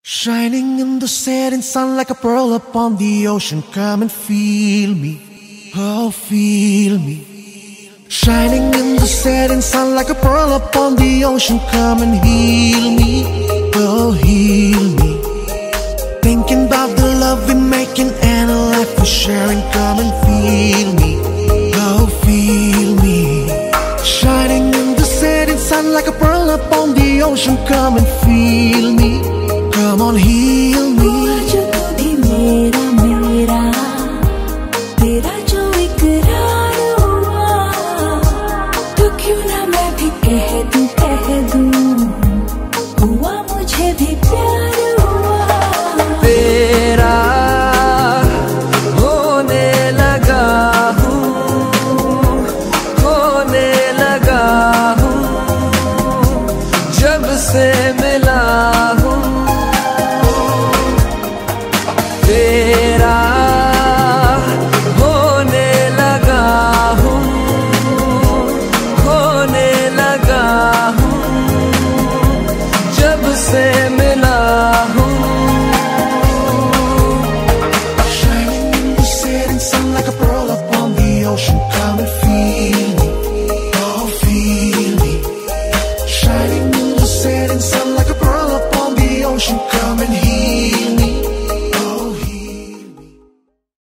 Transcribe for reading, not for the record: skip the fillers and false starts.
Shining in the setting sun like a pearl upon the ocean. Come and feel me, oh feel me. Shining in the setting sun like a pearl upon the ocean. Come and heal me, oh heal me. Thinking about the love we're making and a life we're sharing. Come and feel me, oh feel me. Shining in the setting sun like a pearl upon the ocean. Come and feel me. Come on, heal